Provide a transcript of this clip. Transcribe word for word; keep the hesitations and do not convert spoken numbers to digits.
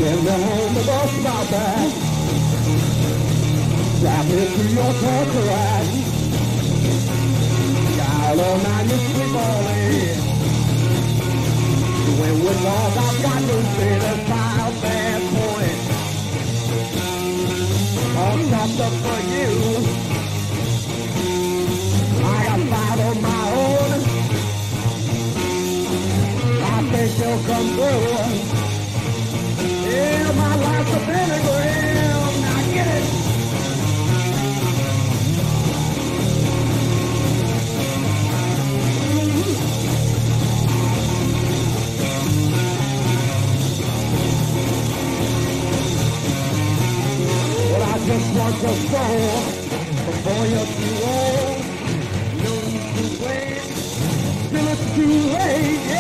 in the home of us about that. Drop into your torture rack. All all night you sleep all in. When we're lost, I've got to see the file bad point. All chopped up for you. I got five on my own. I think she'll come through. Yeah, my life's a pentagram. Now get it. Well, I just want your soul before you're too old. No need to wait till it's too late. Yeah.